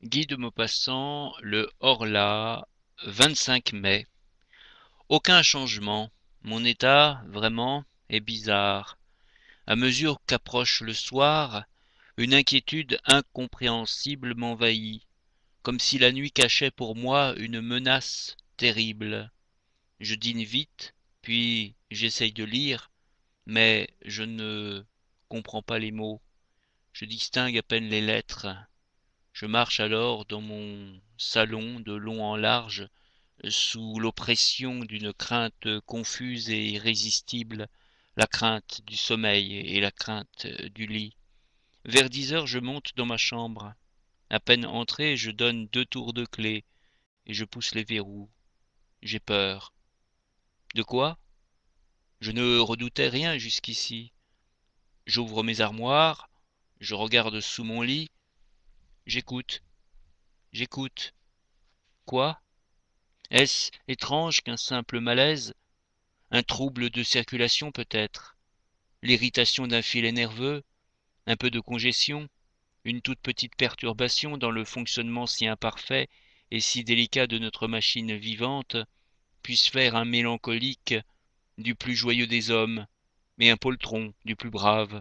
Guy de Maupassant, le Horla, 25 mai. Aucun changement. Mon état, vraiment, est bizarre. À mesure qu'approche le soir, une inquiétude incompréhensible m'envahit, comme si la nuit cachait pour moi une menace terrible. Je dîne vite, puis j'essaye de lire, mais je ne comprends pas les mots. Je distingue à peine les lettres. Je marche alors dans mon salon de long en large, sous l'oppression d'une crainte confuse et irrésistible, la crainte du sommeil et la crainte du lit. Vers 10 heures, je monte dans ma chambre. À peine entré, je donne 2 tours de clef et je pousse les verrous. J'ai peur. De quoi? Je ne redoutais rien jusqu'ici. J'ouvre mes armoires, je regarde sous mon lit, j'écoute, j'écoute. Quoi? Est-ce étrange qu'un simple malaise, un trouble de circulation peut-être, l'irritation d'un filet nerveux, un peu de congestion, une toute petite perturbation dans le fonctionnement si imparfait et si délicat de notre machine vivante, puisse faire un mélancolique du plus joyeux des hommes, et un poltron du plus brave.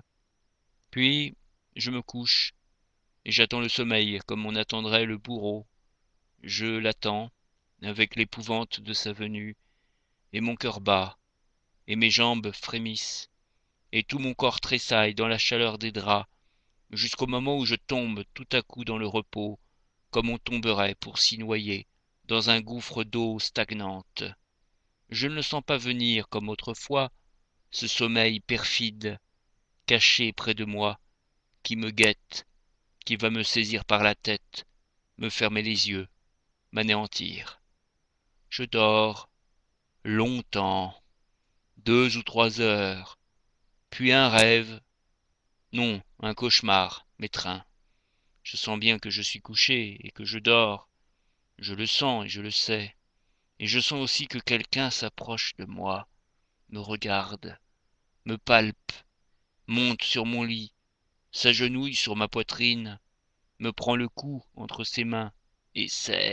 Puis je me couche, et j'attends le sommeil comme on attendrait le bourreau. Je l'attends, avec l'épouvante de sa venue, et mon cœur bat, et mes jambes frémissent, et tout mon corps tressaille dans la chaleur des draps, jusqu'au moment où je tombe tout à coup dans le repos, comme on tomberait pour s'y noyer, dans un gouffre d'eau stagnante. Je ne le sens pas venir comme autrefois, ce sommeil perfide, caché près de moi, qui me guette, qui va me saisir par la tête, me fermer les yeux, m'anéantir. Je dors longtemps, 2 ou 3 heures, puis un rêve, non, un cauchemar, m'étreint. Je sens bien que je suis couché et que je dors. Je le sens et je le sais. Et je sens aussi que quelqu'un s'approche de moi, me regarde, me palpe, monte sur mon lit, s'agenouille sur ma poitrine, me prend le cou entre ses mains et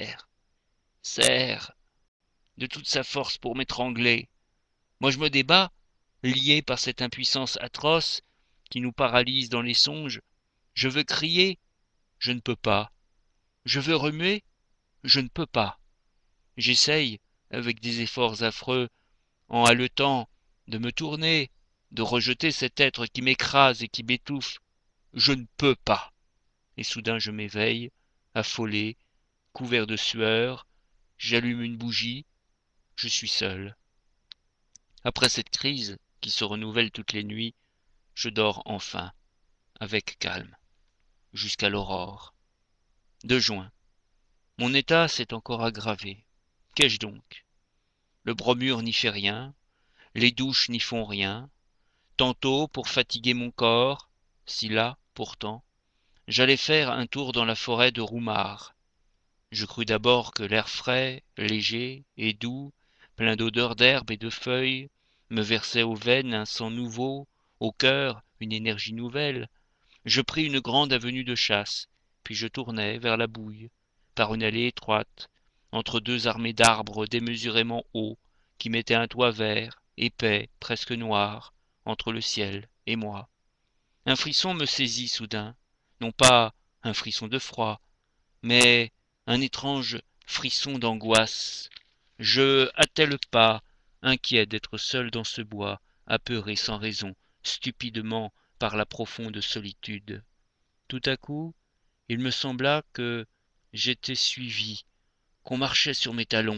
serre de toute sa force pour m'étrangler. Moi je me débats, lié par cette impuissance atroce qui nous paralyse dans les songes. Je veux crier, je ne peux pas. Je veux remuer, je ne peux pas. J'essaye, avec des efforts affreux, en haletant, de me tourner, de rejeter cet être qui m'écrase et qui m'étouffe. Je ne peux pas. Et soudain je m'éveille, affolé, couvert de sueur, j'allume une bougie, je suis seul. Après cette crise, qui se renouvelle toutes les nuits, je dors enfin, avec calme, jusqu'à l'aurore. 2 juin. Mon état s'est encore aggravé. Qu'ai-je donc? Le bromure n'y fait rien, les douches n'y font rien. Tantôt, pour fatiguer mon corps, si là, pourtant, j'allais faire un tour dans la forêt de Roumare. Je crus d'abord que l'air frais, léger et doux, plein d'odeurs d'herbe et de feuilles, me versait aux veines un sang nouveau, au cœur une énergie nouvelle. Je pris une grande avenue de chasse, puis je tournai vers la Bouille, par une allée étroite, entre 2 armées d'arbres démesurément hauts, qui mettaient un toit vert, épais, presque noir, entre le ciel et moi. Un frisson me saisit soudain, non pas un frisson de froid, mais un étrange frisson d'angoisse. Je hâtai le pas, inquiet d'être seul dans ce bois, apeuré sans raison, stupidement par la profonde solitude. Tout à coup, il me sembla que j'étais suivi, qu'on marchait sur mes talons,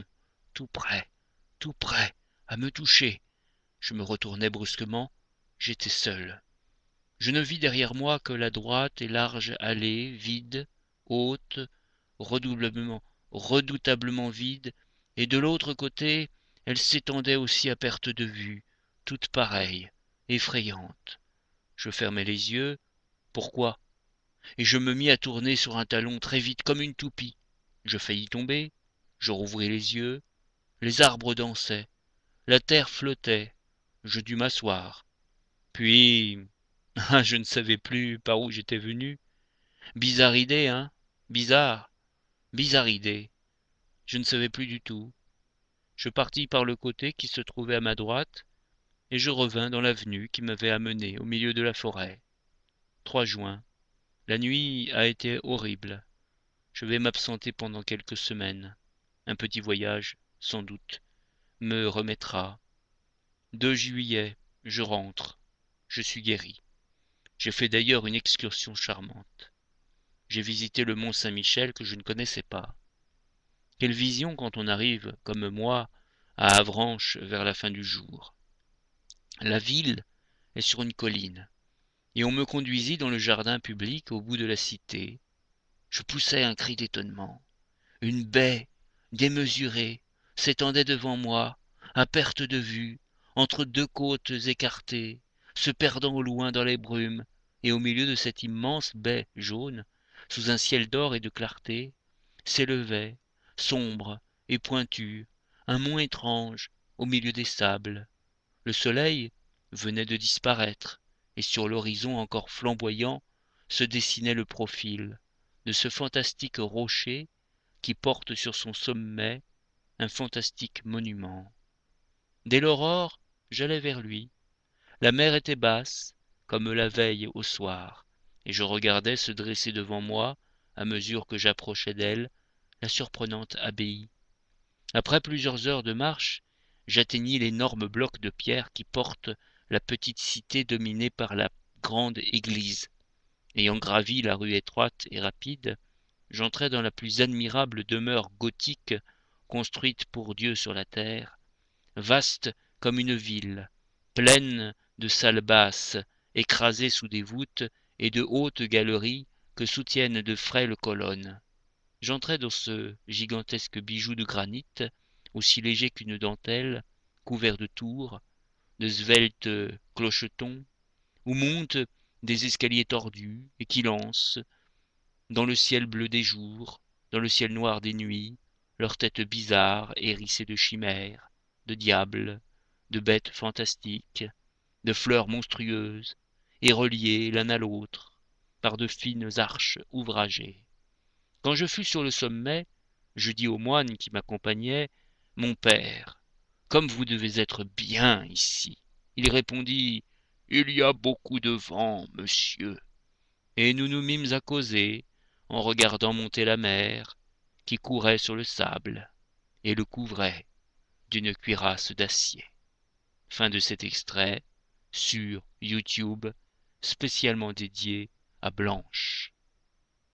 tout près, à me toucher. Je me retournai brusquement, j'étais seul. Je ne vis derrière moi que la droite et large allée, vide, haute, redoublement, redoutablement vide, et de l'autre côté, elle s'étendait aussi à perte de vue, toute pareille, effrayante. Je fermai les yeux. Pourquoi? Et je me mis à tourner sur un talon très vite comme une toupie. Je faillis tomber, je rouvris les yeux, les arbres dansaient, la terre flottait, je dus m'asseoir. Puis, ah, je ne savais plus par où j'étais venu. Bizarre idée, hein? Bizarre. Bizarre idée, je ne savais plus du tout. Je partis par le côté qui se trouvait à ma droite, et je revins dans l'avenue qui m'avait amené au milieu de la forêt. 3 juin. La nuit a été horrible. Je vais m'absenter pendant quelques semaines. Un petit voyage, sans doute, me remettra. 2 juillet, je rentre. Je suis guéri. J'ai fait d'ailleurs une excursion charmante. J'ai visité le mont Saint-Michel que je ne connaissais pas. Quelle vision quand on arrive, comme moi, à Avranches vers la fin du jour. La ville est sur une colline, et on me conduisit dans le jardin public au bout de la cité. Je poussai un cri d'étonnement. Une baie démesurée s'étendait devant moi, à perte de vue, entre 2 côtes écartées, se perdant au loin dans les brumes, et au milieu de cette immense baie jaune, sous un ciel d'or et de clarté, s'élevait, sombre et pointu, un mont étrange au milieu des sables. Le soleil venait de disparaître, et sur l'horizon encore flamboyant se dessinait le profil de ce fantastique rocher qui porte sur son sommet un fantastique monument. Dès l'aurore, j'allai vers lui. La mer était basse, comme la veille au soir, et je regardais se dresser devant moi, à mesure que j'approchais d'elle, la surprenante abbaye. Après plusieurs heures de marche, j'atteignis l'énorme bloc de pierre qui porte la petite cité dominée par la grande église. Ayant gravi la rue étroite et rapide, j'entrai dans la plus admirable demeure gothique construite pour Dieu sur la terre, vaste comme une ville, pleine de salles basses, écrasées sous des voûtes et de hautes galeries que soutiennent de frêles colonnes. J'entrai dans ce gigantesque bijou de granit, aussi léger qu'une dentelle, couvert de tours, de sveltes clochetons, où montent des escaliers tordus et qui lancent, dans le ciel bleu des jours, dans le ciel noir des nuits, leurs têtes bizarres hérissées de chimères, de diables, de bêtes fantastiques, de fleurs monstrueuses, et reliées l'un à l'autre par de fines arches ouvragées. Quand je fus sur le sommet, je dis au moine qui m'accompagnait, mon père, comme vous devez être bien ici. Il répondit, il y a beaucoup de vent, monsieur. Et nous nous mîmes à causer, en regardant monter la mer, qui courait sur le sable, et le couvrait d'une cuirasse d'acier. Fin de cet extrait sur YouTube, spécialement dédié à Blanche.